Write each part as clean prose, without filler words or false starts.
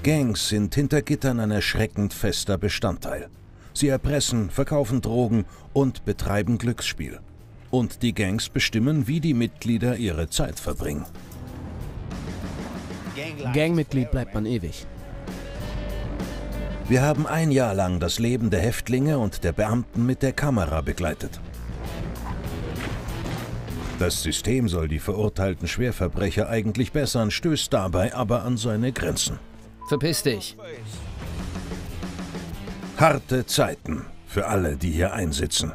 Gangs sind hinter Gittern ein erschreckend fester Bestandteil. Sie erpressen, verkaufen Drogen und betreiben Glücksspiel. Und die Gangs bestimmen, wie die Mitglieder ihre Zeit verbringen. Gangmitglied bleibt man ewig. Wir haben ein Jahr lang das Leben der Häftlinge und der Beamten mit der Kamera begleitet. Das System soll die verurteilten Schwerverbrecher eigentlich bessern, stößt dabei aber an seine Grenzen. Verpiss dich. Harte Zeiten für alle, die hier einsitzen.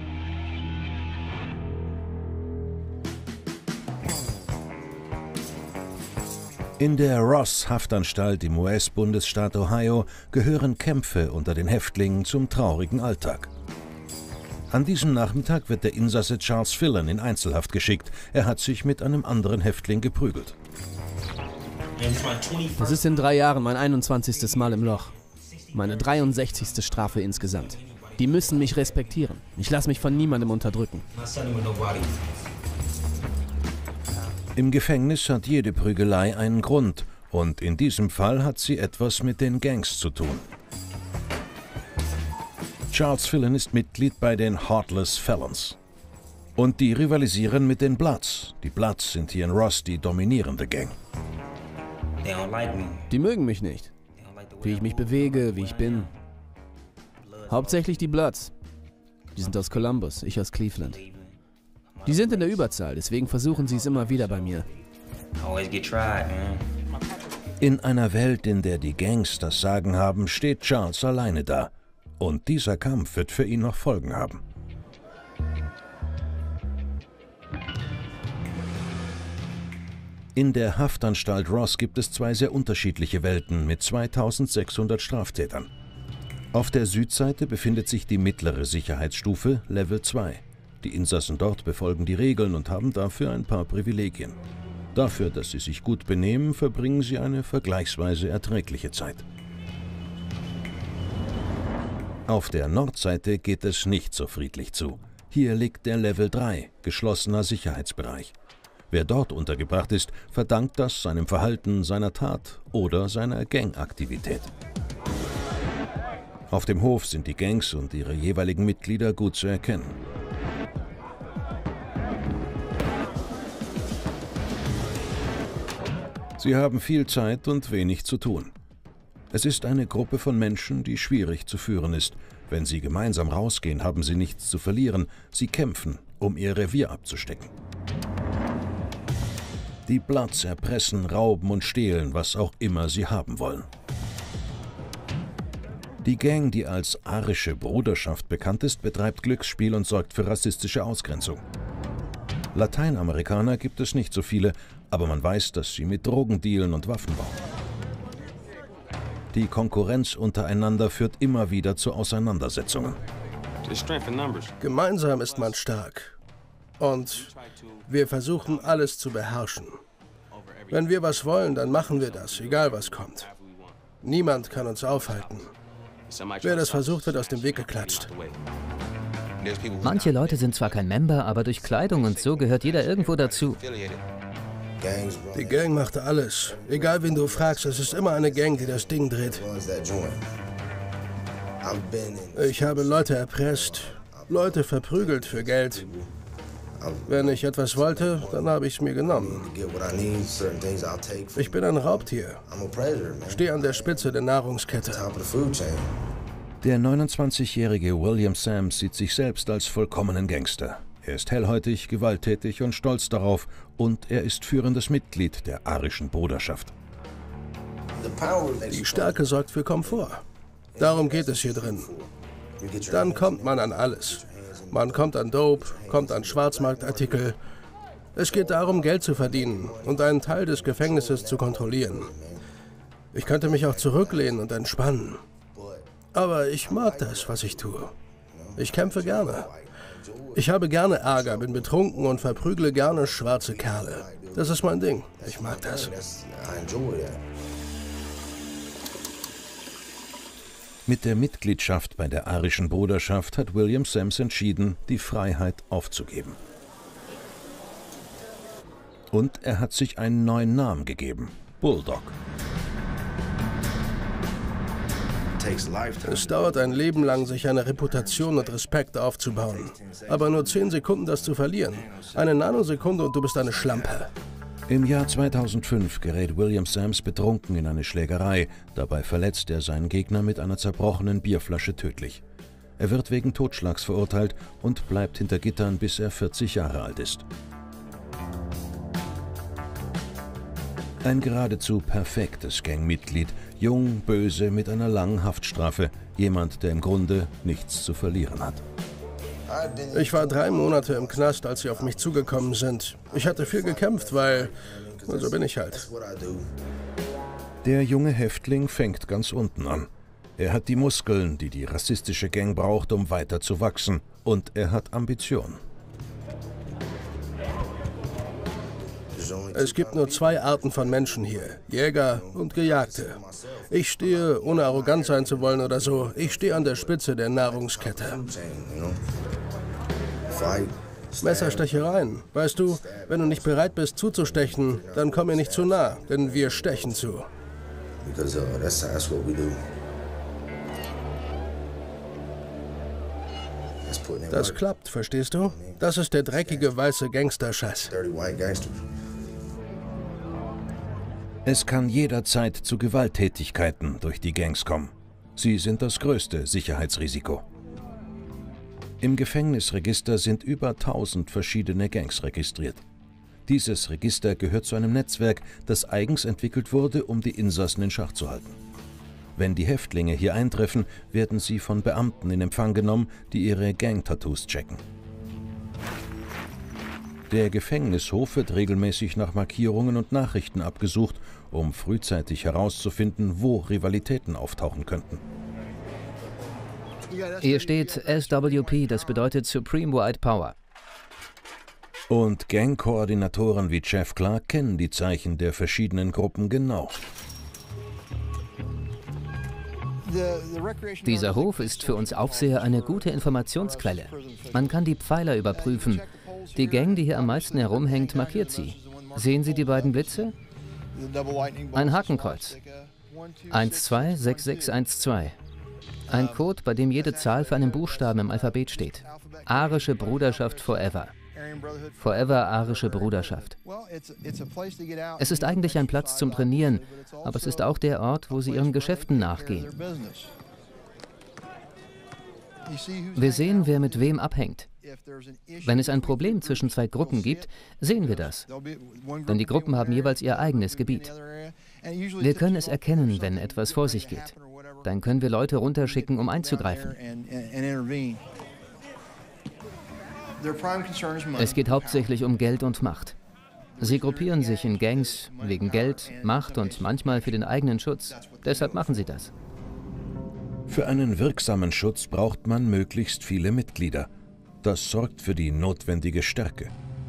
In der Ross-Haftanstalt im US-Bundesstaat Ohio gehören Kämpfe unter den Häftlingen zum traurigen Alltag. An diesem Nachmittag wird der Insasse Charles Phelan in Einzelhaft geschickt. Er hat sich mit einem anderen Häftling geprügelt. Das ist in 3 Jahren mein 21. Mal im Loch. Meine 63. Strafe insgesamt. Die müssen mich respektieren. Ich lasse mich von niemandem unterdrücken. Im Gefängnis hat jede Prügelei einen Grund. Und in diesem Fall hat sie etwas mit den Gangs zu tun. Charles Phelan ist Mitglied bei den Heartless Felons. Und die rivalisieren mit den Bloods. Die Bloods sind hier in Ross die dominierende Gang. Die mögen mich nicht. Wie ich mich bewege, wie ich bin. Hauptsächlich die Bloods. Die sind aus Columbus, ich aus Cleveland. Die sind in der Überzahl, deswegen versuchen sie es immer wieder bei mir. In einer Welt, in der die Gangs das Sagen haben, steht Charles alleine da. Und dieser Kampf wird für ihn noch Folgen haben. In der Haftanstalt Ross gibt es 2 sehr unterschiedliche Welten mit 2600 Straftätern. Auf der Südseite befindet sich die mittlere Sicherheitsstufe, Level 2. Die Insassen dort befolgen die Regeln und haben dafür ein paar Privilegien. Dafür, dass sie sich gut benehmen, verbringen sie eine vergleichsweise erträgliche Zeit. Auf der Nordseite geht es nicht so friedlich zu. Hier liegt der Level 3, geschlossener Sicherheitsbereich. Wer dort untergebracht ist, verdankt das seinem Verhalten, seiner Tat oder seiner Gangaktivität. Auf dem Hof sind die Gangs und ihre jeweiligen Mitglieder gut zu erkennen. Sie haben viel Zeit und wenig zu tun. Es ist eine Gruppe von Menschen, die schwierig zu führen ist. Wenn sie gemeinsam rausgehen, haben sie nichts zu verlieren. Sie kämpfen, um ihr Revier abzustecken. Die Bloods erpressen, rauben und stehlen, was auch immer sie haben wollen. Die Gang, die als arische Bruderschaft bekannt ist, betreibt Glücksspiel und sorgt für rassistische Ausgrenzung. Lateinamerikaner gibt es nicht so viele, aber man weiß, dass sie mit Drogen dealen und Waffen bauen. Die Konkurrenz untereinander führt immer wieder zu Auseinandersetzungen. Gemeinsam ist man stark. Und wir versuchen, alles zu beherrschen. Wenn wir was wollen, dann machen wir das, egal was kommt. Niemand kann uns aufhalten. Wer das versucht, wird aus dem Weg geklatscht. Manche Leute sind zwar kein Member, aber durch Kleidung und so gehört jeder irgendwo dazu. Die Gang macht alles. Egal wen du fragst, es ist immer eine Gang, die das Ding dreht. Ich habe Leute erpresst, Leute verprügelt für Geld. Wenn ich etwas wollte, dann habe ich es mir genommen. Ich bin ein Raubtier. Stehe an der Spitze der Nahrungskette. Der 29-jährige William Sams sieht sich selbst als vollkommenen Gangster. Er ist hellhäutig, gewalttätig und stolz darauf, und er ist führendes Mitglied der arischen Bruderschaft. Die Stärke sorgt für Komfort. Darum geht es hier drin. Dann kommt man an alles. Man kommt an Dope, kommt an Schwarzmarktartikel. Es geht darum, Geld zu verdienen und einen Teil des Gefängnisses zu kontrollieren. Ich könnte mich auch zurücklehnen und entspannen. Aber ich mag das, was ich tue. Ich kämpfe gerne. Ich habe gerne Ärger, bin betrunken und verprügle gerne schwarze Kerle. Das ist mein Ding. Ich mag das. Mit der Mitgliedschaft bei der arischen Bruderschaft hat William Sams entschieden, die Freiheit aufzugeben. Und er hat sich einen neuen Namen gegeben: Bulldog. Es dauert ein Leben lang, sich eine Reputation und Respekt aufzubauen. Aber nur 10 Sekunden, das zu verlieren. Eine Nanosekunde und du bist eine Schlampe. Im Jahr 2005 gerät William Sams betrunken in eine Schlägerei. Dabei verletzt er seinen Gegner mit einer zerbrochenen Bierflasche tödlich. Er wird wegen Totschlags verurteilt und bleibt hinter Gittern, bis er 40 Jahre alt ist. Ein geradezu perfektes Gangmitglied, jung, böse, mit einer langen Haftstrafe. Jemand, der im Grunde nichts zu verlieren hat. Ich war 3 Monate im Knast, als sie auf mich zugekommen sind. Ich hatte viel gekämpft, weil... so bin ich halt. Der junge Häftling fängt ganz unten an. Er hat die Muskeln, die die rassistische Gang braucht, um weiter zu wachsen. Und er hat Ambition. Es gibt nur 2 Arten von Menschen hier, Jäger und Gejagte. Ich stehe, ohne arrogant sein zu wollen oder so, ich stehe an der Spitze der Nahrungskette. Messerstechereien. Weißt du, wenn du nicht bereit bist zuzustechen, dann komm mir nicht zu nah, denn wir stechen zu. Das klappt, verstehst du? Das ist der dreckige weiße Gangster-Scheiß. Es kann jederzeit zu Gewalttätigkeiten durch die Gangs kommen. Sie sind das größte Sicherheitsrisiko. Im Gefängnisregister sind über 1000 verschiedene Gangs registriert. Dieses Register gehört zu einem Netzwerk, das eigens entwickelt wurde, um die Insassen in Schach zu halten. Wenn die Häftlinge hier eintreffen, werden sie von Beamten in Empfang genommen, die ihre Gang-Tattoos checken. Der Gefängnishof wird regelmäßig nach Markierungen und Nachrichten abgesucht, um frühzeitig herauszufinden, wo Rivalitäten auftauchen könnten. Hier steht SWP, das bedeutet Supreme White Power. Und Gang-Koordinatoren wie Jeff Clark kennen die Zeichen der verschiedenen Gruppen genau. Dieser Hof ist für uns Aufseher eine gute Informationsquelle. Man kann die Pfeiler überprüfen. Die Gang, die hier am meisten herumhängt, markiert sie. Sehen Sie die beiden Blitze? Ein Hakenkreuz. 126612. Ein Code, bei dem jede Zahl für einen Buchstaben im Alphabet steht. Arische Bruderschaft Forever. Forever Arische Bruderschaft. Es ist eigentlich ein Platz zum Trainieren, aber es ist auch der Ort, wo sie ihren Geschäften nachgehen. Wir sehen, wer mit wem abhängt. Wenn es ein Problem zwischen 2 Gruppen gibt, sehen wir das. Denn die Gruppen haben jeweils ihr eigenes Gebiet. Wir können es erkennen, wenn etwas vor sich geht. Dann können wir Leute runterschicken, um einzugreifen. Es geht hauptsächlich um Geld und Macht. Sie gruppieren sich in Gangs wegen Geld, Macht und manchmal für den eigenen Schutz. Deshalb machen sie das. Für einen wirksamen Schutz braucht man möglichst viele Mitglieder. Das sorgt für die notwendige Stärke.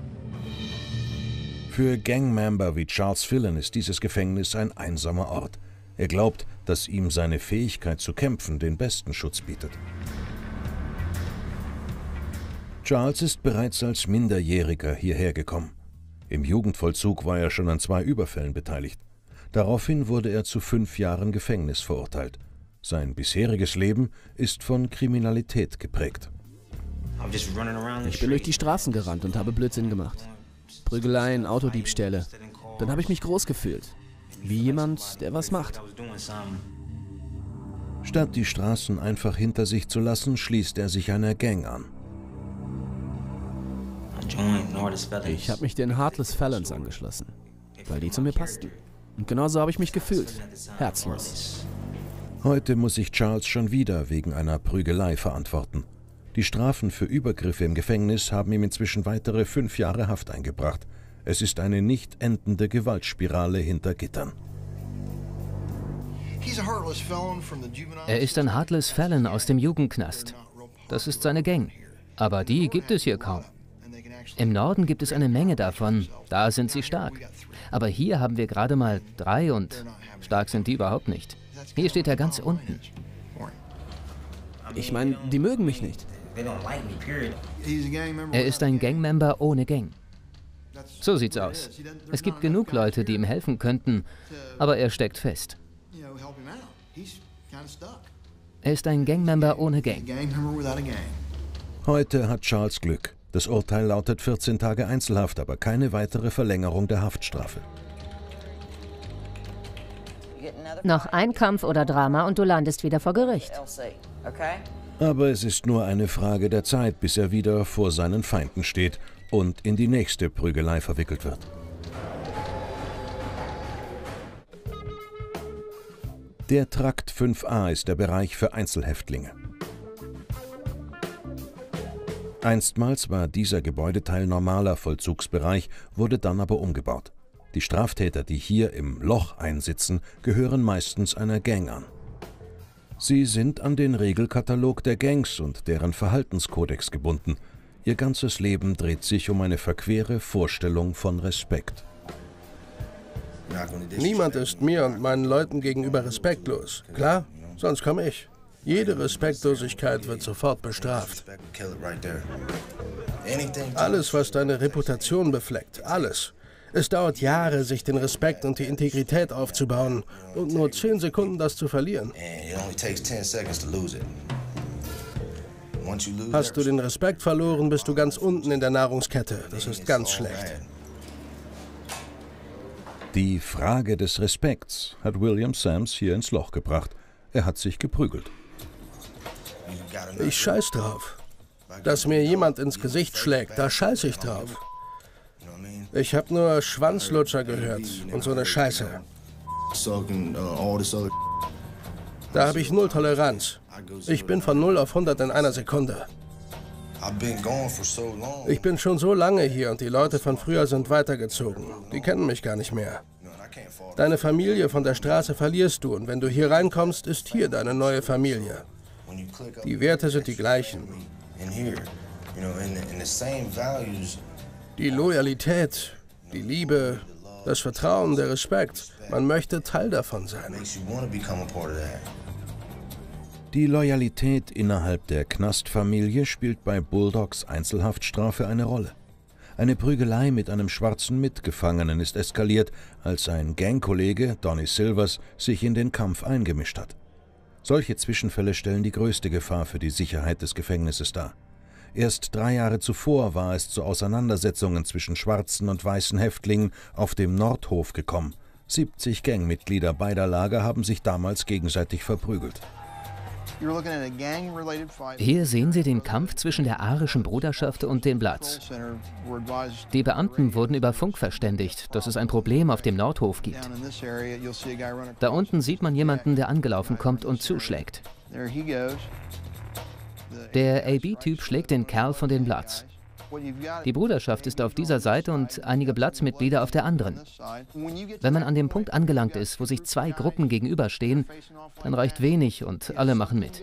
Für Gangmember wie Charles Fillon ist dieses Gefängnis ein einsamer Ort. Er glaubt, dass ihm seine Fähigkeit zu kämpfen den besten Schutz bietet. Charles ist bereits als Minderjähriger hierher gekommen. Im Jugendvollzug war er schon an 2 Überfällen beteiligt. Daraufhin wurde er zu 5 Jahren Gefängnis verurteilt. Sein bisheriges Leben ist von Kriminalität geprägt. Ich bin durch die Straßen gerannt und habe Blödsinn gemacht. Prügeleien, Autodiebstähle. Dann habe ich mich groß gefühlt. Wie jemand, der was macht. Statt die Straßen einfach hinter sich zu lassen, schließt er sich einer Gang an. Ich habe mich den Heartless Felons angeschlossen, weil die zu mir passten. Und genauso habe ich mich gefühlt. Herzlos. Heute muss sich Charles schon wieder wegen einer Prügelei verantworten. Die Strafen für Übergriffe im Gefängnis haben ihm inzwischen weitere 5 Jahre Haft eingebracht. Es ist eine nicht endende Gewaltspirale hinter Gittern. Er ist ein Heartless Felon aus dem Jugendknast. Das ist seine Gang. Aber die gibt es hier kaum. Im Norden gibt es eine Menge davon. Da sind sie stark. Aber hier haben wir gerade mal 3 und stark sind die überhaupt nicht. Hier steht er ganz unten. Ich meine, die mögen mich nicht. Er ist ein Gangmember ohne Gang. So sieht's aus. Es gibt genug Leute, die ihm helfen könnten, aber er steckt fest. Er ist ein Gangmember ohne Gang. Heute hat Charles Glück. Das Urteil lautet 14 Tage Einzelhaft, aber keine weitere Verlängerung der Haftstrafe. Noch ein Kampf oder Drama und du landest wieder vor Gericht. Aber es ist nur eine Frage der Zeit, bis er wieder vor seinen Feinden steht und in die nächste Prügelei verwickelt wird. Der Trakt 5a ist der Bereich für Einzelhäftlinge. Einstmals war dieser Gebäudeteil normaler Vollzugsbereich, wurde dann aber umgebaut. Die Straftäter, die hier im Loch einsitzen, gehören meistens einer Gang an. Sie sind an den Regelkatalog der Gangs und deren Verhaltenskodex gebunden. Ihr ganzes Leben dreht sich um eine verquere Vorstellung von Respekt. Niemand ist mir und meinen Leuten gegenüber respektlos. Klar? Sonst komme ich. Jede Respektlosigkeit wird sofort bestraft. Alles, was deine Reputation befleckt, alles. Es dauert Jahre, sich den Respekt und die Integrität aufzubauen und nur 10 Sekunden, das zu verlieren. Hast du den Respekt verloren, bist du ganz unten in der Nahrungskette. Das ist ganz schlecht. Die Frage des Respekts hat William Sams hier ins Loch gebracht. Er hat sich geprügelt. Ich scheiß drauf. Dass mir jemand ins Gesicht schlägt, da scheiß ich drauf. Ich habe nur Schwanzlutscher gehört und so eine Scheiße. Da habe ich null Toleranz. Ich bin von 0 auf 100 in einer Sekunde. Ich bin schon so lange hier und die Leute von früher sind weitergezogen. Die kennen mich gar nicht mehr. Deine Familie von der Straße verlierst du und wenn du hier reinkommst, ist hier deine neue Familie. Die Werte sind die gleichen. Die Loyalität, die Liebe, das Vertrauen, der Respekt. Man möchte Teil davon sein. Die Loyalität innerhalb der Knastfamilie spielt bei Bulldogs Einzelhaftstrafe eine Rolle. Eine Prügelei mit einem schwarzen Mitgefangenen ist eskaliert, als ein Gangkollege, Donnie Silvers, sich in den Kampf eingemischt hat. Solche Zwischenfälle stellen die größte Gefahr für die Sicherheit des Gefängnisses dar. Erst 3 Jahre zuvor war es zu Auseinandersetzungen zwischen schwarzen und weißen Häftlingen auf dem Nordhof gekommen. 70 Gangmitglieder beider Lager haben sich damals gegenseitig verprügelt. Hier sehen Sie den Kampf zwischen der arischen Bruderschaft und den Bloods. Die Beamten wurden über Funk verständigt, dass es ein Problem auf dem Nordhof gibt. Da unten sieht man jemanden, der angelaufen kommt und zuschlägt. Der AB-Typ schlägt den Kerl von den Bloods. Die Bruderschaft ist auf dieser Seite und einige Bloods-Mitglieder auf der anderen. Wenn man an dem Punkt angelangt ist, wo sich 2 Gruppen gegenüberstehen, dann reicht wenig und alle machen mit.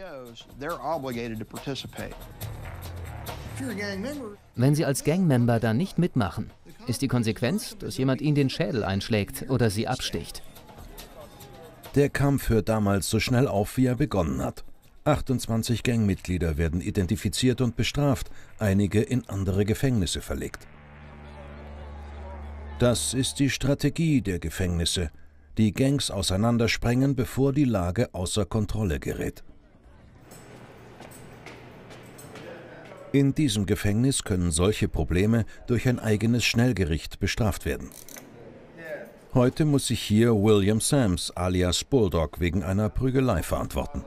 Wenn Sie als Gangmember dann nicht mitmachen, ist die Konsequenz, dass jemand Ihnen den Schädel einschlägt oder Sie absticht. Der Kampf hört damals so schnell auf, wie er begonnen hat. 28 Gangmitglieder werden identifiziert und bestraft, einige in andere Gefängnisse verlegt. Das ist die Strategie der Gefängnisse. Die Gangs auseinandersprengen, bevor die Lage außer Kontrolle gerät. In diesem Gefängnis können solche Probleme durch ein eigenes Schnellgericht bestraft werden. Heute muss sich hier William Sams alias Bulldog wegen einer Prügelei verantworten.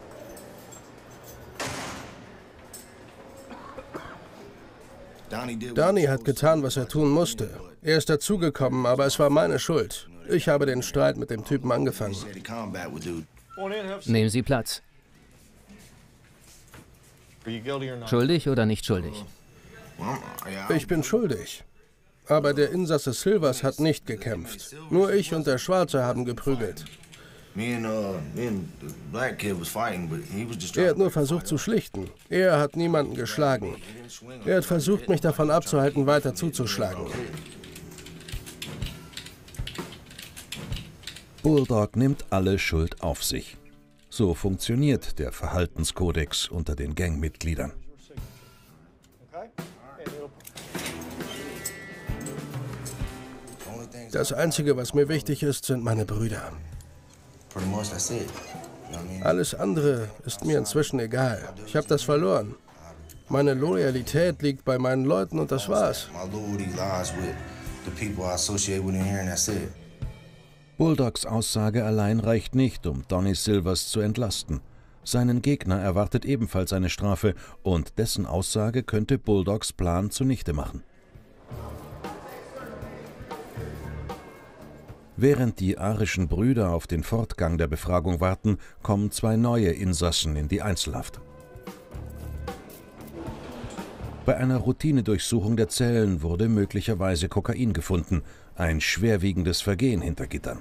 Donnie hat getan, was er tun musste. Er ist dazugekommen, aber es war meine Schuld. Ich habe den Streit mit dem Typen angefangen. Nehmen Sie Platz. Schuldig oder nicht schuldig? Ich bin schuldig. Aber der Insasse Silvers hat nicht gekämpft. Nur ich und der Schwarze haben geprügelt. Er hat nur versucht zu schlichten. Er hat niemanden geschlagen. Er hat versucht, mich davon abzuhalten, weiter zuzuschlagen. Bulldog nimmt alle Schuld auf sich. So funktioniert der Verhaltenskodex unter den Gangmitgliedern. Das Einzige, was mir wichtig ist, sind meine Brüder. Alles andere ist mir inzwischen egal. Ich habe das verloren. Meine Loyalität liegt bei meinen Leuten und das war's. Bulldogs Aussage allein reicht nicht, um Donnie Silvers zu entlasten. Seinen Gegner erwartet ebenfalls eine Strafe und dessen Aussage könnte Bulldogs Plan zunichte machen. Während die arischen Brüder auf den Fortgang der Befragung warten, kommen 2 neue Insassen in die Einzelhaft. Bei einer Routinedurchsuchung der Zellen wurde möglicherweise Kokain gefunden, ein schwerwiegendes Vergehen hinter Gittern.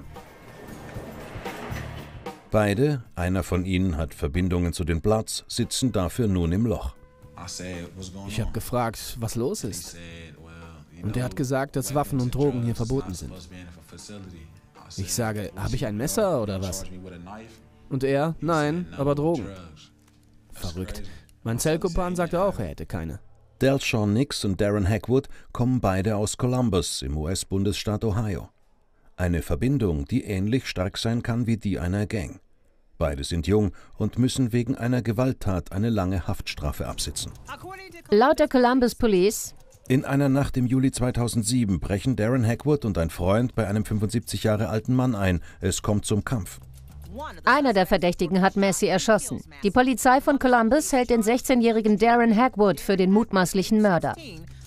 Beide, einer von ihnen hat Verbindungen zu den Bloods, sitzen dafür nun im Loch. Ich habe gefragt, was los ist. Und er hat gesagt, dass Waffen und Drogen hier verboten sind. Ich sage, habe ich ein Messer oder was? Und er, nein, aber Drogen. Verrückt. Mein Zellkumpan sagte auch, er hätte keine. Dalshawn Nix und Darren Hackwood kommen beide aus Columbus im US-Bundesstaat Ohio. Eine Verbindung, die ähnlich stark sein kann wie die einer Gang. Beide sind jung und müssen wegen einer Gewalttat eine lange Haftstrafe absitzen. Laut der Columbus Police In einer Nacht im Juli 2007 brechen Darren Hackwood und ein Freund bei einem 75 Jahre alten Mann ein. Es kommt zum Kampf. Einer der Verdächtigen hat Massey erschossen. Die Polizei von Columbus hält den 16-jährigen Darren Hackwood für den mutmaßlichen Mörder.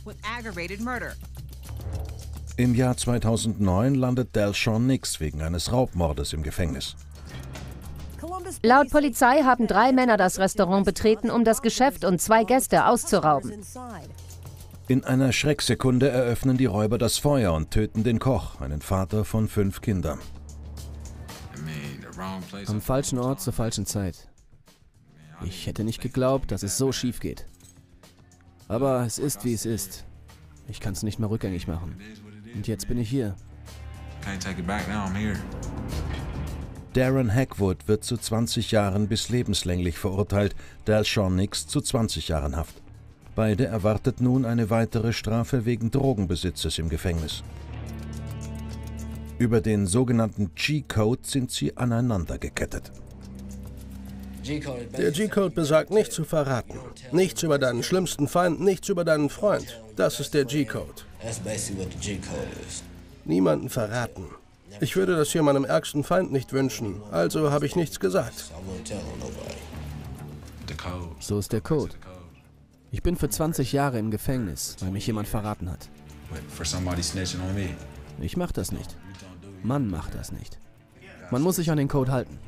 Im Jahr 2009 landet Dalshawn Nix wegen eines Raubmordes im Gefängnis. Laut Polizei haben 3 Männer das Restaurant betreten, um das Geschäft und 2 Gäste auszurauben. In einer Schrecksekunde eröffnen die Räuber das Feuer und töten den Koch, einen Vater von 5 Kindern. Am falschen Ort zur falschen Zeit. Ich hätte nicht geglaubt, dass es so schief geht. Aber es ist, wie es ist. Ich kann es nicht mehr rückgängig machen. Und jetzt bin ich hier. Darren Hackwood wird zu 20 Jahren bis lebenslänglich verurteilt, Dalshawn Nix zu 20 Jahren Haft. Beide erwartet nun eine weitere Strafe wegen Drogenbesitzes im Gefängnis. Über den sogenannten G-Code sind sie aneinander gekettet. Der G-Code besagt, nichts zu verraten. Nichts über deinen schlimmsten Feind, nichts über deinen Freund. Das ist der G-Code. Niemanden verraten. Ich würde das hier meinem ärgsten Feind nicht wünschen, also habe ich nichts gesagt. So ist der Code. Ich bin für 20 Jahre im Gefängnis, weil mich jemand verraten hat. Ich mach das nicht. Man macht das nicht. Man muss sich an den Code halten.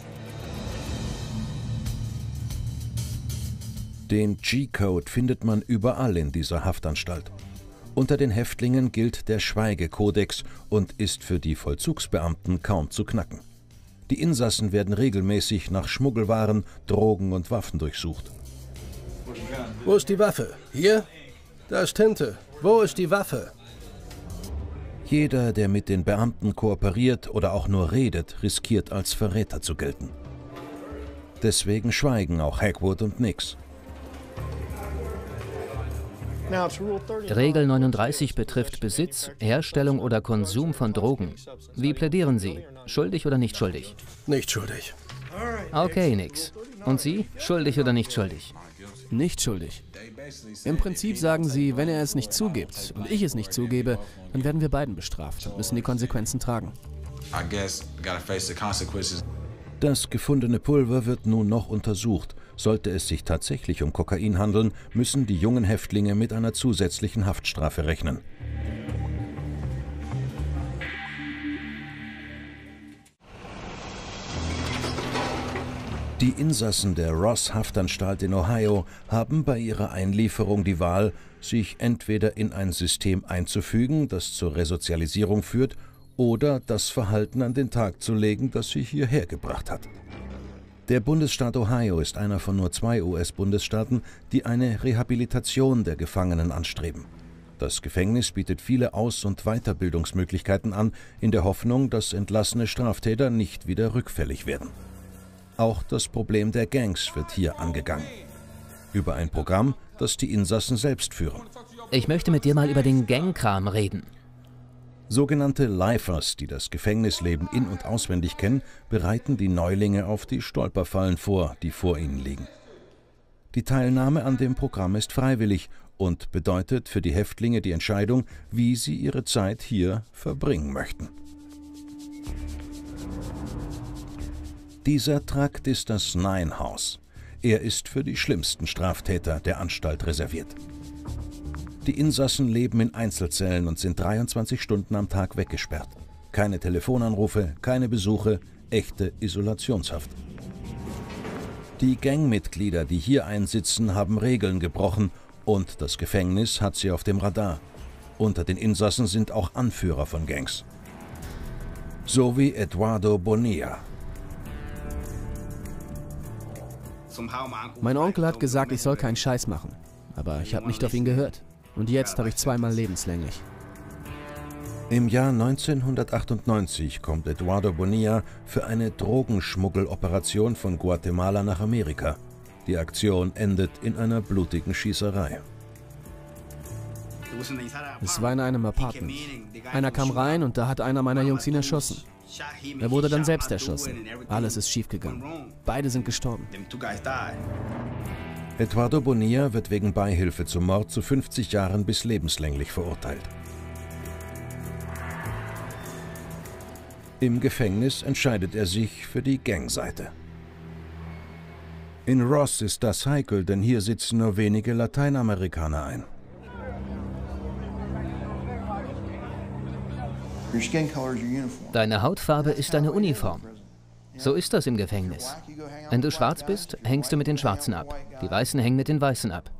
Den G-Code findet man überall in dieser Haftanstalt. Unter den Häftlingen gilt der Schweigekodex und ist für die Vollzugsbeamten kaum zu knacken. Die Insassen werden regelmäßig nach Schmuggelwaren, Drogen und Waffen durchsucht. Wo ist die Waffe? Hier? Da ist Tinte. Wo ist die Waffe? Jeder, der mit den Beamten kooperiert oder auch nur redet, riskiert als Verräter zu gelten. Deswegen schweigen auch Hackwood und Nix. Regel 39 betrifft Besitz, Herstellung oder Konsum von Drogen. Wie plädieren Sie? Schuldig oder nicht schuldig? Nicht schuldig. Okay, Nix. Und Sie? Schuldig oder nicht schuldig? Nicht schuldig. Im Prinzip sagen sie, wenn er es nicht zugibt und ich es nicht zugebe, dann werden wir beiden bestraft und müssen die Konsequenzen tragen. Das gefundene Pulver wird nun noch untersucht. Sollte es sich tatsächlich um Kokain handeln, müssen die jungen Häftlinge mit einer zusätzlichen Haftstrafe rechnen. Die Insassen der Ross-Haftanstalt in Ohio haben bei ihrer Einlieferung die Wahl, sich entweder in ein System einzufügen, das zur Resozialisierung führt, oder das Verhalten an den Tag zu legen, das sie hierher gebracht hat. Der Bundesstaat Ohio ist einer von nur 2 US-Bundesstaaten, die eine Rehabilitation der Gefangenen anstreben. Das Gefängnis bietet viele Aus- und Weiterbildungsmöglichkeiten an, in der Hoffnung, dass entlassene Straftäter nicht wieder rückfällig werden. Auch das Problem der Gangs wird hier angegangen. Über ein Programm, das die Insassen selbst führen. Ich möchte mit dir mal über den Gangkram reden. Sogenannte Lifers, die das Gefängnisleben in- und auswendig kennen, bereiten die Neulinge auf die Stolperfallen vor, die vor ihnen liegen. Die Teilnahme an dem Programm ist freiwillig und bedeutet für die Häftlinge die Entscheidung, wie sie ihre Zeit hier verbringen möchten. Dieser Trakt ist das Nine House. Er ist für die schlimmsten Straftäter der Anstalt reserviert. Die Insassen leben in Einzelzellen und sind 23 Stunden am Tag weggesperrt. Keine Telefonanrufe, keine Besuche, echte Isolationshaft. Die Gangmitglieder, die hier einsitzen, haben Regeln gebrochen und das Gefängnis hat sie auf dem Radar. Unter den Insassen sind auch Anführer von Gangs. So wie Eduardo Bonilla. Mein Onkel hat gesagt, ich soll keinen Scheiß machen. Aber ich habe nicht auf ihn gehört. Und jetzt habe ich 2-mal lebenslänglich. Im Jahr 1998 kommt Eduardo Bonilla für eine Drogenschmuggeloperation von Guatemala nach Amerika. Die Aktion endet in einer blutigen Schießerei. Es war in einem Apartment. Einer kam rein und da hat einer meiner Jungs ihn erschossen. Er wurde dann selbst erschossen. Alles ist schiefgegangen. Beide sind gestorben. Eduardo Bonilla wird wegen Beihilfe zum Mord zu 50 Jahren bis lebenslänglich verurteilt. Im Gefängnis entscheidet er sich für die Gangseite. In Ross ist das heikel, denn hier sitzen nur wenige Lateinamerikaner ein. Deine Hautfarbe ist deine Uniform. So ist das im Gefängnis. Wenn du schwarz bist, hängst du mit den Schwarzen ab. Die Weißen hängen mit den Weißen ab.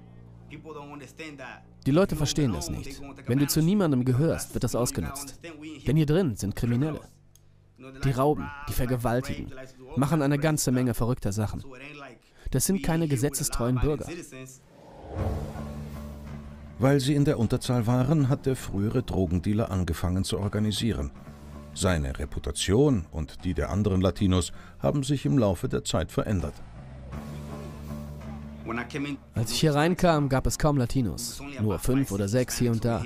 Die Leute verstehen das nicht. Wenn du zu niemandem gehörst, wird das ausgenutzt. Denn hier drin sind Kriminelle. Die rauben, die vergewaltigen, machen eine ganze Menge verrückter Sachen. Das sind keine gesetzestreuen Bürger. Weil sie in der Unterzahl waren, hat der frühere Drogendealer angefangen zu organisieren. Seine Reputation und die der anderen Latinos haben sich im Laufe der Zeit verändert. Als ich hier reinkam, gab es kaum Latinos. Nur 5 oder 6 hier und da.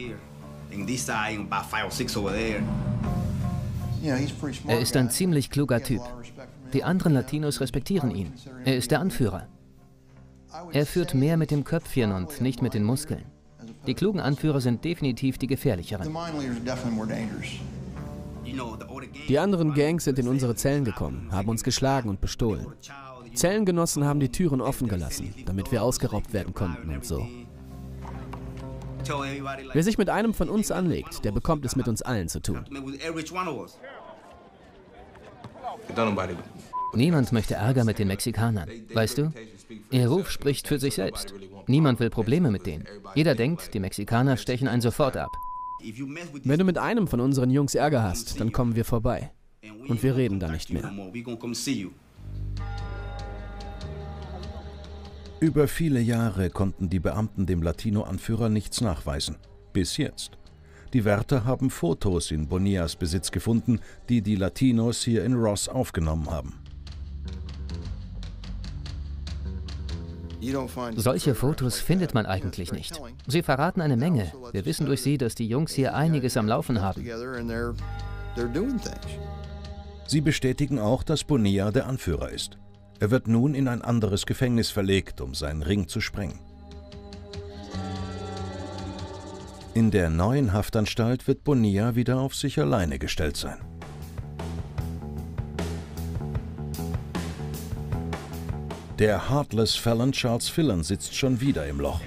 Er ist ein ziemlich kluger Typ. Die anderen Latinos respektieren ihn. Er ist der Anführer. Er führt mehr mit dem Köpfchen und nicht mit den Muskeln. Die klugen Anführer sind definitiv die gefährlicheren. Die anderen Gangs sind in unsere Zellen gekommen, haben uns geschlagen und bestohlen. Zellengenossen haben die Türen offen gelassen, damit wir ausgeraubt werden konnten und so. Wer sich mit einem von uns anlegt, der bekommt es mit uns allen zu tun. Niemand möchte Ärger mit den Mexikanern, weißt du? Ihr Ruf spricht für sich selbst. Niemand will Probleme mit denen. Jeder denkt, die Mexikaner stechen einen sofort ab. Wenn du mit einem von unseren Jungs Ärger hast, dann kommen wir vorbei. Und wir reden da nicht mehr. Über viele Jahre konnten die Beamten dem Latino-Anführer nichts nachweisen. Bis jetzt. Die Wärter haben Fotos in Bonillas Besitz gefunden, die die Latinos hier in Ross aufgenommen haben. Solche Fotos findet man eigentlich nicht. Sie verraten eine Menge. Wir wissen durch sie, dass die Jungs hier einiges am Laufen haben. Sie bestätigen auch, dass Bonilla der Anführer ist. Er wird nun in ein anderes Gefängnis verlegt, um seinen Ring zu sprengen. In der neuen Haftanstalt wird Bonilla wieder auf sich alleine gestellt sein. Der Heartless Felon Charles Fillon sitzt schon wieder im Loch.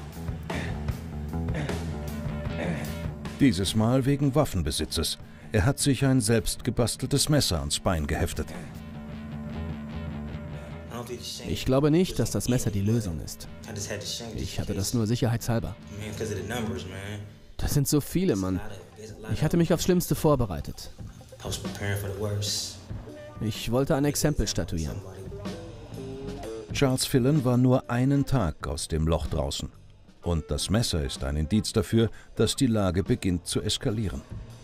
Dieses Mal wegen Waffenbesitzes. Er hat sich ein selbst gebasteltes Messer ans Bein geheftet. Ich glaube nicht, dass das Messer die Lösung ist. Ich hatte das nur sicherheitshalber. Das sind so viele, Mann. Ich hatte mich aufs Schlimmste vorbereitet. Ich wollte ein Exempel statuieren. Charles Fillon war nur einen Tag aus dem Loch draußen. Und das Messer ist ein Indiz dafür, dass die Lage beginnt zu eskalieren.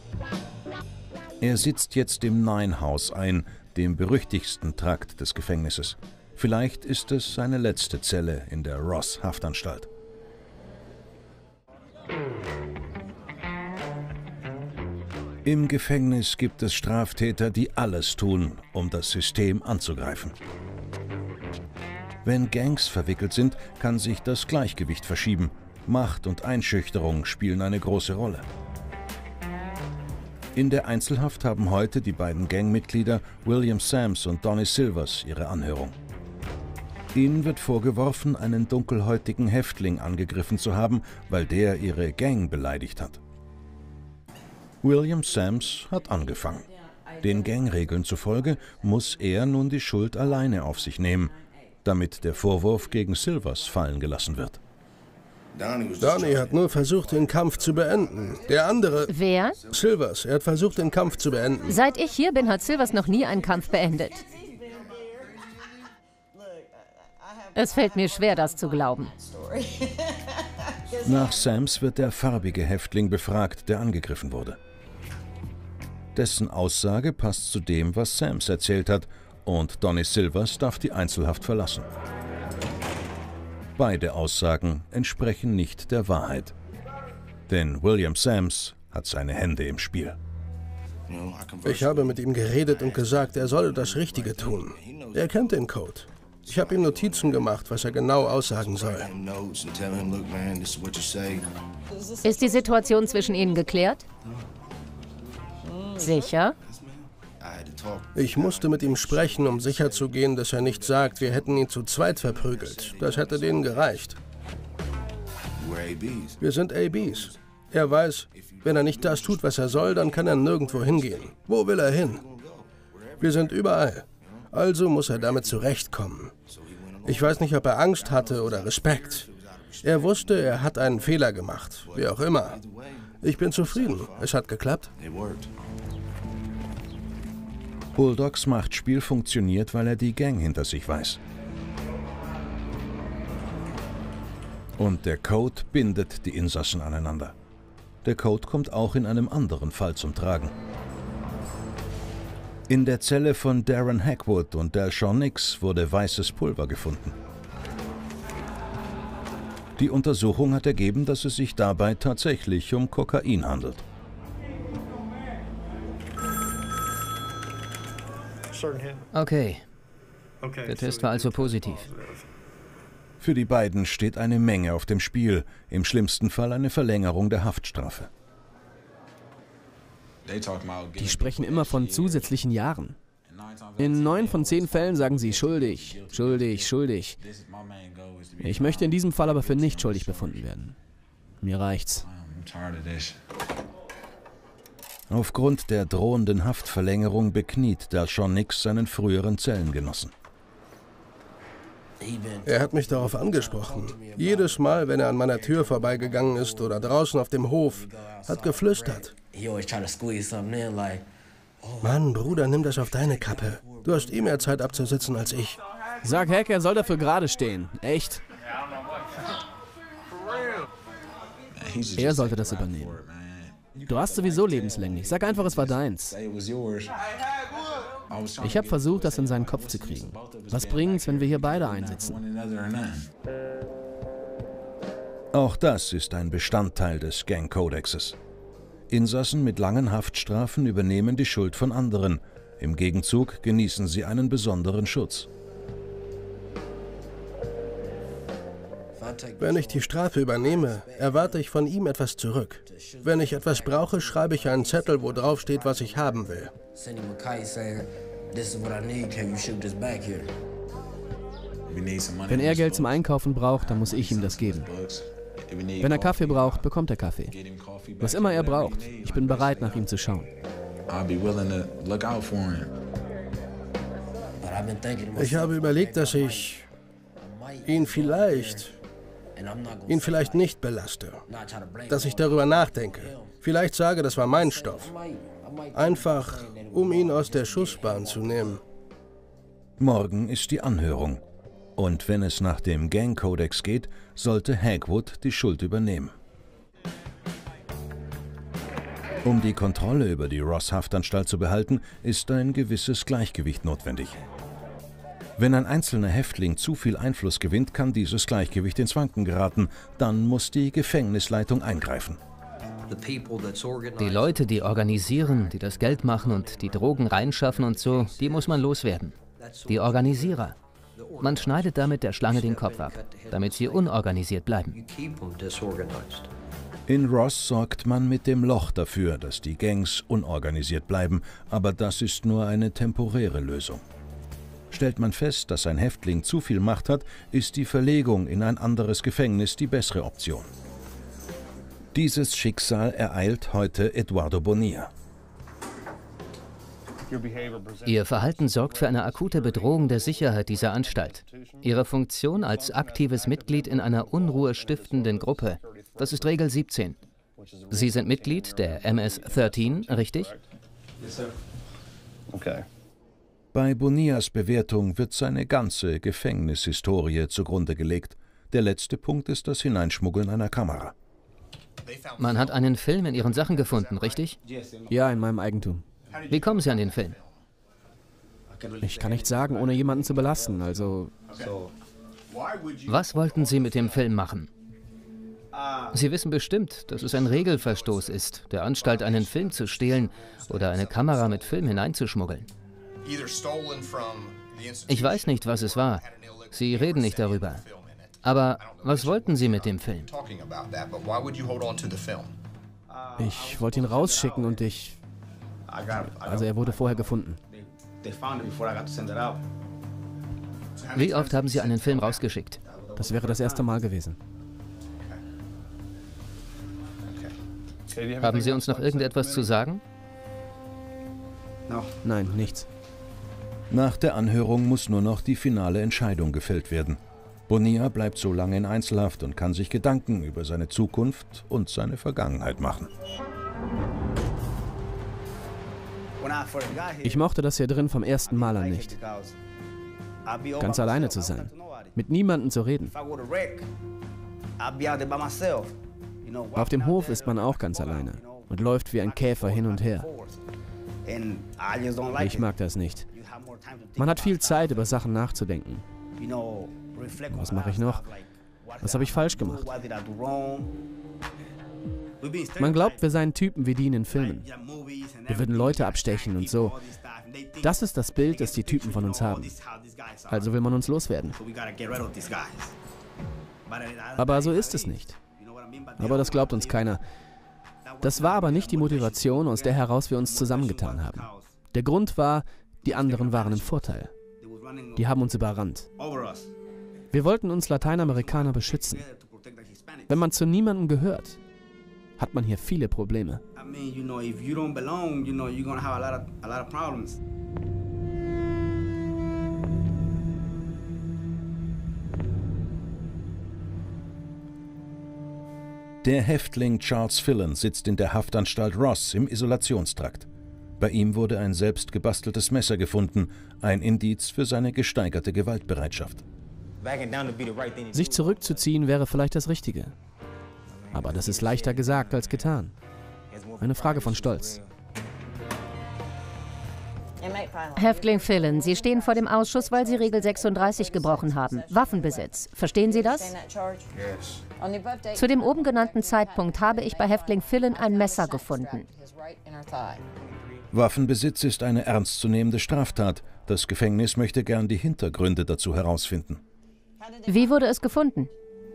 Er sitzt jetzt im Nine House ein, dem berüchtigsten Trakt des Gefängnisses. Vielleicht ist es seine letzte Zelle in der Ross-Haftanstalt. Im Gefängnis gibt es Straftäter, die alles tun, um das System anzugreifen. Wenn Gangs verwickelt sind, kann sich das Gleichgewicht verschieben. Macht und Einschüchterung spielen eine große Rolle. In der Einzelhaft haben heute die beiden Gangmitglieder William Sams und Donnie Silvers ihre Anhörung. Ihnen wird vorgeworfen, einen dunkelhäutigen Häftling angegriffen zu haben, weil der ihre Gang beleidigt hat. William Sams hat angefangen. Den Gangregeln zufolge muss er nun die Schuld alleine auf sich nehmen, damit der Vorwurf gegen Silvers fallen gelassen wird. Donnie hat nur versucht, den Kampf zu beenden. Der andere... Wer? Silvers. Er hat versucht, den Kampf zu beenden. Seit ich hier bin, hat Silvers noch nie einen Kampf beendet. Es fällt mir schwer, das zu glauben. Nach Sams wird der farbige Häftling befragt, der angegriffen wurde. Dessen Aussage passt zu dem, was Sams erzählt hat, und Donnie Silvers darf die Einzelhaft verlassen. Beide Aussagen entsprechen nicht der Wahrheit. Denn William Sams hat seine Hände im Spiel. Ich habe mit ihm geredet und gesagt, er solle das Richtige tun. Er kennt den Code. Ich habe ihm Notizen gemacht, was er genau aussagen soll. Ist die Situation zwischen Ihnen geklärt? Sicher? Ich musste mit ihm sprechen, um sicherzugehen, dass er nicht sagt, wir hätten ihn zu zweit verprügelt. Das hätte denen gereicht. Wir sind ABs. Er weiß, wenn er nicht das tut, was er soll, dann kann er nirgendwo hingehen. Wo will er hin? Wir sind überall. Also muss er damit zurechtkommen. Ich weiß nicht, ob er Angst hatte oder Respekt. Er wusste, er hat einen Fehler gemacht. Wie auch immer. Ich bin zufrieden. Es hat geklappt. Bulldogs Machtspiel funktioniert, weil er die Gang hinter sich weiß. Und der Code bindet die Insassen aneinander. Der Code kommt auch in einem anderen Fall zum Tragen. In der Zelle von Darren Hackwood und Dalshawn Nix wurde weißes Pulver gefunden. Die Untersuchung hat ergeben, dass es sich dabei tatsächlich um Kokain handelt. Okay. Der Test war also positiv. Für die beiden steht eine Menge auf dem Spiel, im schlimmsten Fall eine Verlängerung der Haftstrafe. Die sprechen immer von zusätzlichen Jahren. In 9 von 10 Fällen sagen sie schuldig, schuldig, schuldig. Ich möchte in diesem Fall aber für nicht schuldig befunden werden. Mir reicht's. Aufgrund der drohenden Haftverlängerung bekniet Dalshawn Nix seinen früheren Zellengenossen. Er hat mich darauf angesprochen. Jedes Mal, wenn er an meiner Tür vorbeigegangen ist oder draußen auf dem Hof, hat geflüstert. Mann, Bruder, nimm das auf deine Kappe. Du hast eh mehr Zeit abzusitzen als ich. Sag Hack, er soll dafür gerade stehen. Echt? Er sollte das übernehmen. Du hast sowieso lebenslänglich. Sag einfach, es war deins. Ich habe versucht, das in seinen Kopf zu kriegen. Was bringt's, wenn wir hier beide einsitzen? Auch das ist ein Bestandteil des Gang-Kodexes. Insassen mit langen Haftstrafen übernehmen die Schuld von anderen. Im Gegenzug genießen sie einen besonderen Schutz. Wenn ich die Strafe übernehme, erwarte ich von ihm etwas zurück. Wenn ich etwas brauche, schreibe ich einen Zettel, wo drauf steht, was ich haben will. Wenn er Geld zum Einkaufen braucht, dann muss ich ihm das geben. Wenn er Kaffee braucht, bekommt er Kaffee. Was immer er braucht, ich bin bereit, nach ihm zu schauen. Ich habe überlegt, dass ich ihn vielleicht nicht belaste. Dass ich darüber nachdenke. Vielleicht sage, das war mein Stoff. Einfach, um ihn aus der Schussbahn zu nehmen. Morgen ist die Anhörung. Und wenn es nach dem Gang-Kodex geht, sollte Hackwood die Schuld übernehmen. Um die Kontrolle über die Ross-Haftanstalt zu behalten, ist ein gewisses Gleichgewicht notwendig. Wenn ein einzelner Häftling zu viel Einfluss gewinnt, kann dieses Gleichgewicht ins Wanken geraten. Dann muss die Gefängnisleitung eingreifen. Die Leute, die organisieren, die das Geld machen und die Drogen reinschaffen und so, die muss man loswerden. Die Organisierer. Man schneidet damit der Schlange den Kopf ab, damit sie unorganisiert bleiben. In Ross sorgt man mit dem Loch dafür, dass die Gangs unorganisiert bleiben, aber das ist nur eine temporäre Lösung. Stellt man fest, dass ein Häftling zu viel Macht hat, ist die Verlegung in ein anderes Gefängnis die bessere Option. Dieses Schicksal ereilt heute Eduardo Bonilla. Ihr Verhalten sorgt für eine akute Bedrohung der Sicherheit dieser Anstalt. Ihre Funktion als aktives Mitglied in einer unruhestiftenden Gruppe, das ist Regel 17. Sie sind Mitglied der MS-13, richtig? Bei Bonillas Bewertung wird seine ganze Gefängnishistorie zugrunde gelegt. Der letzte Punkt ist das Hineinschmuggeln einer Kamera. Man hat einen Film in Ihren Sachen gefunden, richtig? Ja, in meinem Eigentum. Wie kommen Sie an den Film? Ich kann nicht sagen, ohne jemanden zu belasten, also... Was wollten Sie mit dem Film machen? Sie wissen bestimmt, dass es ein Regelverstoß ist, der Anstalt einen Film zu stehlen oder eine Kamera mit Film hineinzuschmuggeln. Ich weiß nicht, was es war. Sie reden nicht darüber. Aber was wollten Sie mit dem Film? Ich wollte ihn rausschicken und Also er wurde vorher gefunden. Wie oft haben Sie einen Film rausgeschickt? Das wäre das erste Mal gewesen. Haben Sie uns noch irgendetwas zu sagen? Nein, nichts. Nach der Anhörung muss nur noch die finale Entscheidung gefällt werden. Bonilla bleibt so lange in Einzelhaft und kann sich Gedanken über seine Zukunft und seine Vergangenheit machen. Ich mochte das hier drin vom ersten Mal an nicht. Ganz alleine zu sein, mit niemandem zu reden. Auf dem Hof ist man auch ganz alleine und läuft wie ein Käfer hin und her. Ich mag das nicht. Man hat viel Zeit, über Sachen nachzudenken. Was mache ich noch? Was habe ich falsch gemacht? Man glaubt, wir seien Typen wie die in den Filmen. Wir würden Leute abstechen und so. Das ist das Bild, das die Typen von uns haben. Also will man uns loswerden. Aber so ist es nicht. Aber das glaubt uns keiner. Das war aber nicht die Motivation, aus der heraus wir uns zusammengetan haben. Der Grund war, die anderen waren im Vorteil. Die haben uns überrannt. Wir wollten uns Lateinamerikaner beschützen. Wenn man zu niemandem gehört, hat man hier viele Probleme. Der Häftling Charles Phelan sitzt in der Haftanstalt Ross im Isolationstrakt. Bei ihm wurde ein selbst gebasteltes Messer gefunden, ein Indiz für seine gesteigerte Gewaltbereitschaft. Sich zurückzuziehen wäre vielleicht das Richtige. Aber das ist leichter gesagt als getan. Eine Frage von Stolz. Häftling Phelan, Sie stehen vor dem Ausschuss, weil Sie Regel 36 gebrochen haben. Waffenbesitz. Verstehen Sie das? Zu dem oben genannten Zeitpunkt habe ich bei Häftling Phelan ein Messer gefunden. Waffenbesitz ist eine ernstzunehmende Straftat. Das Gefängnis möchte gern die Hintergründe dazu herausfinden. Wie wurde es gefunden?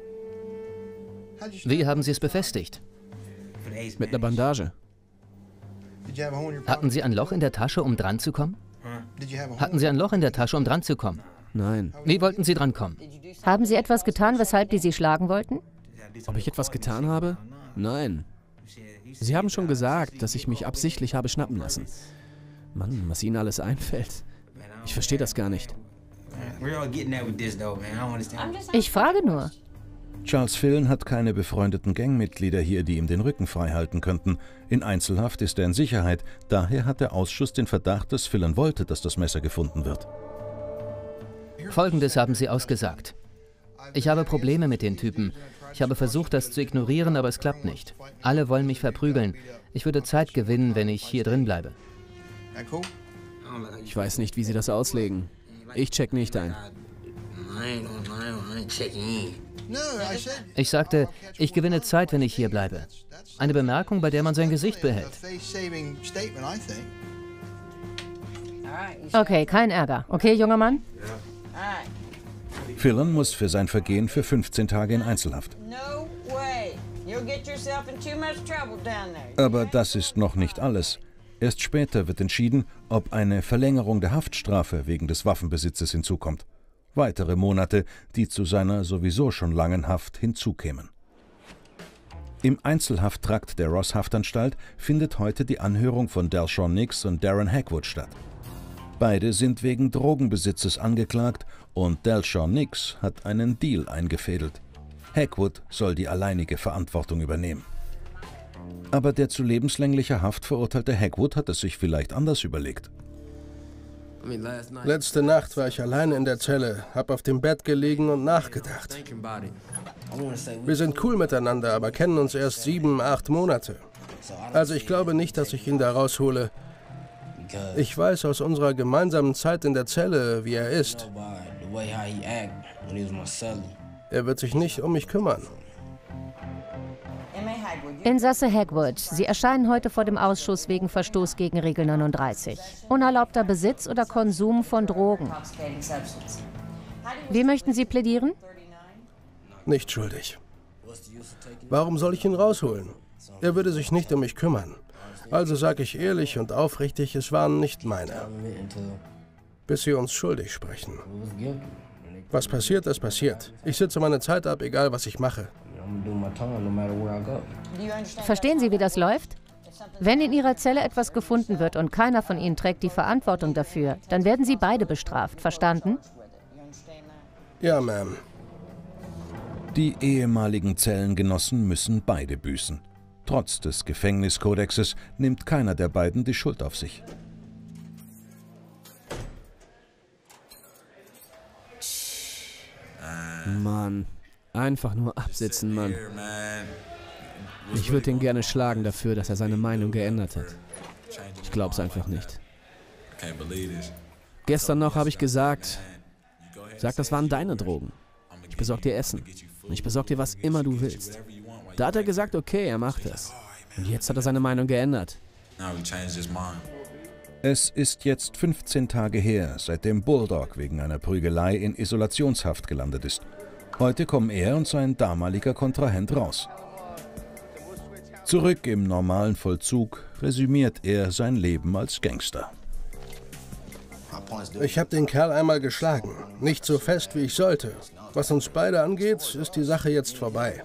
Wie haben Sie es befestigt? Mit einer Bandage. Hatten Sie ein Loch in der Tasche, um dran zu kommen? Hatten Sie ein Loch in der Tasche, um dran zu kommen? Nein. Wie wollten Sie drankommen? Haben Sie etwas getan, weshalb die Sie schlagen wollten? Ob ich etwas getan habe? Nein. Sie haben schon gesagt, dass ich mich absichtlich habe schnappen lassen. Mann, was Ihnen alles einfällt. Ich verstehe das gar nicht. Ich frage nur. Charles Phelan hat keine befreundeten Gangmitglieder hier, die ihm den Rücken frei halten könnten. In Einzelhaft ist er in Sicherheit. Daher hat der Ausschuss den Verdacht, dass Phelan wollte, dass das Messer gefunden wird. Folgendes haben Sie ausgesagt. Ich habe Probleme mit den Typen. Ich habe versucht, das zu ignorieren, aber es klappt nicht. Alle wollen mich verprügeln. Ich würde Zeit gewinnen, wenn ich hier drin bleibe. Ich weiß nicht, wie Sie das auslegen. Ich check nicht ein. Ich sagte, ich gewinne Zeit, wenn ich hier bleibe. Eine Bemerkung, bei der man sein Gesicht behält. Okay, kein Ärger. Okay, junger Mann? Phelan muss für sein Vergehen für 15 Tage in Einzelhaft. Aber das ist noch nicht alles. Erst später wird entschieden, ob eine Verlängerung der Haftstrafe wegen des Waffenbesitzes hinzukommt. Weitere Monate, die zu seiner sowieso schon langen Haft hinzukämen. Im Einzelhafttrakt der Ross-Haftanstalt findet heute die Anhörung von Dalshawn Nix und Darren Hackwood statt. Beide sind wegen Drogenbesitzes angeklagt und Dalshawn Nix hat einen Deal eingefädelt. Hackwood soll die alleinige Verantwortung übernehmen. Aber der zu lebenslänglicher Haft verurteilte Hackwood hat es sich vielleicht anders überlegt. Letzte Nacht war ich allein in der Zelle, hab auf dem Bett gelegen und nachgedacht. Wir sind cool miteinander, aber kennen uns erst 7, 8 Monate. Also ich glaube nicht, dass ich ihn da raushole. Ich weiß aus unserer gemeinsamen Zeit in der Zelle, wie er ist. Er wird sich nicht um mich kümmern. Insasse Hackwood, Sie erscheinen heute vor dem Ausschuss wegen Verstoß gegen Regel 39. Unerlaubter Besitz oder Konsum von Drogen. Wie möchten Sie plädieren? Nicht schuldig. Warum soll ich ihn rausholen? Er würde sich nicht um mich kümmern. Also sage ich ehrlich und aufrichtig, es waren nicht meine. Bis sie uns schuldig sprechen. Was passiert, ist passiert. Ich sitze meine Zeit ab, egal was ich mache. Verstehen Sie, wie das läuft? Wenn in Ihrer Zelle etwas gefunden wird und keiner von Ihnen trägt die Verantwortung dafür, dann werden Sie beide bestraft. Verstanden? Ja, Ma'am. Die ehemaligen Zellengenossen müssen beide büßen. Trotz des Gefängniskodexes nimmt keiner der beiden die Schuld auf sich. Mann, einfach nur absitzen, Mann. Ich würde ihn gerne schlagen dafür, dass er seine Meinung geändert hat. Ich glaub's einfach nicht. Gestern noch habe ich gesagt, sag, das waren deine Drogen. Ich besorg dir Essen. Und ich besorg dir, was immer du willst. Da hat er gesagt, okay, er macht es. Und jetzt hat er seine Meinung geändert. Es ist jetzt 15 Tage her, seitdem Bulldog wegen einer Prügelei in Isolationshaft gelandet ist. Heute kommen er und sein damaliger Kontrahent raus. Zurück im normalen Vollzug resümiert er sein Leben als Gangster. Ich habe den Kerl einmal geschlagen. Nicht so fest, wie ich sollte. Was uns beide angeht, ist die Sache jetzt vorbei.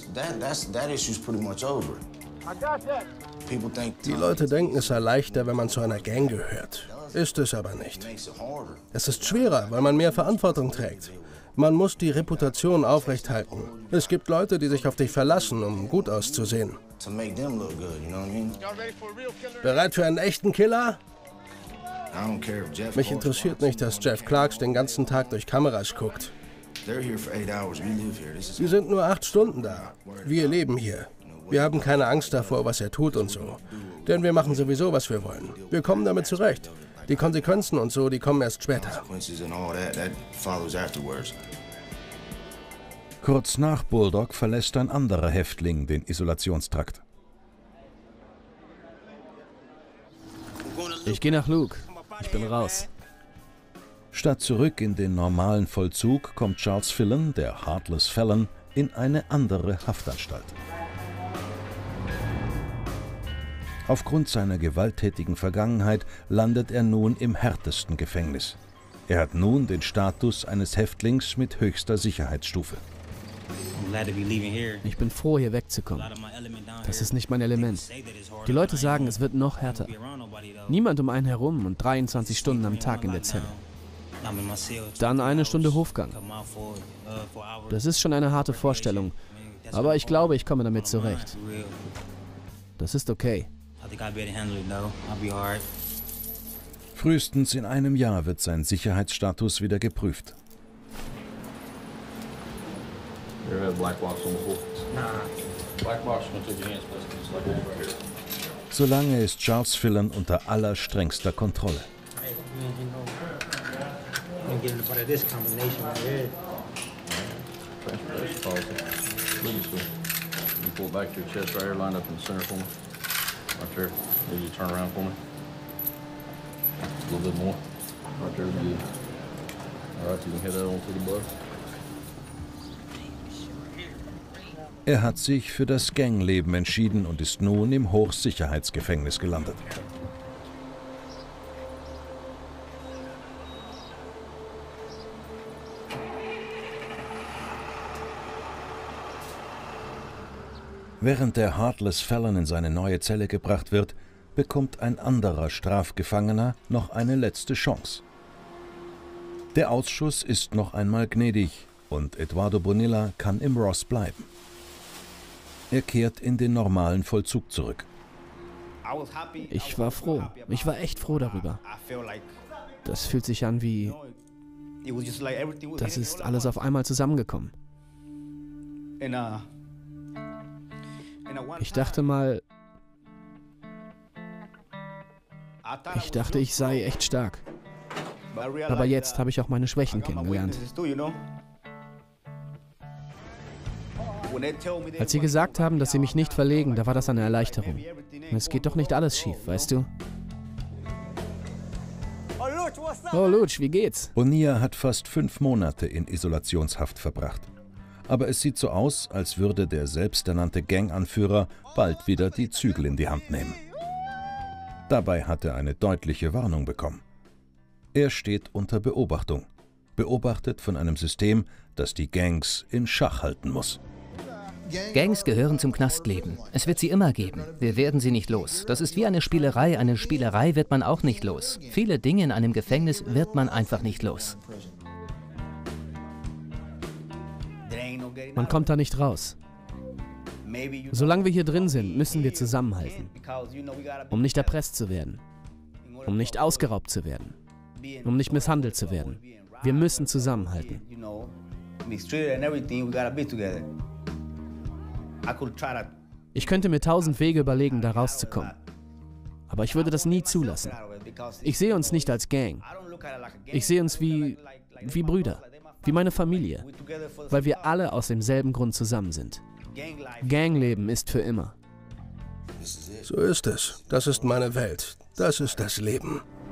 Die Leute denken, es sei leichter, wenn man zu einer Gang gehört. Ist es aber nicht. Es ist schwerer, weil man mehr Verantwortung trägt. Man muss die Reputation aufrechthalten. Es gibt Leute, die sich auf dich verlassen, um gut auszusehen. Bereit für einen echten Killer? Mich interessiert nicht, dass Jeff Clarks den ganzen Tag durch Kameras guckt. Sie sind nur 8 Stunden da. Wir leben hier. Wir haben keine Angst davor, was er tut und so. Denn wir machen sowieso, was wir wollen. Wir kommen damit zurecht. Die Konsequenzen und so, die kommen erst später. Kurz nach Bulldog verlässt ein anderer Häftling den Isolationstrakt. Ich gehe nach Luke. Ich bin raus. Statt zurück in den normalen Vollzug kommt Charles Phelan, der Heartless Felon, in eine andere Haftanstalt. Aufgrund seiner gewalttätigen Vergangenheit landet er nun im härtesten Gefängnis. Er hat nun den Status eines Häftlings mit höchster Sicherheitsstufe. Ich bin froh, hier wegzukommen. Das ist nicht mein Element. Die Leute sagen, es wird noch härter. Niemand um einen herum und 23 Stunden am Tag in der Zelle. Dann 1 Stunde Hofgang. Das ist schon eine harte Vorstellung, aber ich glaube, ich komme damit zurecht. Das ist okay. Frühestens in einem Jahr wird sein Sicherheitsstatus wieder geprüft. Solange ist Charles Phelan unter allerstrengster Kontrolle. Er hat sich für das Gangleben entschieden und ist nun im Hochsicherheitsgefängnis gelandet. Während der Heartless Felon in seine neue Zelle gebracht wird, bekommt ein anderer Strafgefangener noch eine letzte Chance. Der Ausschuss ist noch einmal gnädig und Eduardo Bonilla kann im Ross bleiben. Er kehrt in den normalen Vollzug zurück. Ich war froh. Ich war echt froh darüber. Das fühlt sich an wie... Das ist alles auf einmal zusammengekommen. Ich dachte mal... Ich sei echt stark. Aber jetzt habe ich auch meine Schwächen kennengelernt. Als sie gesagt haben, dass sie mich nicht verlegen, da war das eine Erleichterung. Es geht doch nicht alles schief, weißt du? Oh, Luch, wie geht's? Bonilla hat fast 5 Monate in Isolationshaft verbracht. Aber es sieht so aus, als würde der selbsternannte Ganganführer bald wieder die Zügel in die Hand nehmen. Dabei hat er eine deutliche Warnung bekommen. Er steht unter Beobachtung, beobachtet von einem System, das die Gangs in Schach halten muss. Gangs gehören zum Knastleben. Es wird sie immer geben. Wir werden sie nicht los. Das ist wie eine Spielerei. Eine Spielerei wird man auch nicht los. Viele Dinge in einem Gefängnis wird man einfach nicht los. Man kommt da nicht raus. Solange wir hier drin sind, müssen wir zusammenhalten. Um nicht erpresst zu werden. Um nicht ausgeraubt zu werden. Um nicht misshandelt zu werden. Wir müssen zusammenhalten. Ich könnte mir 1000 Wege überlegen, da rauszukommen. Aber ich würde das nie zulassen. Ich sehe uns nicht als Gang. Ich sehe uns wie Brüder, wie meine Familie, weil wir alle aus demselben Grund zusammen sind. Gangleben ist für immer. So ist es. Das ist meine Welt. Das ist das Leben.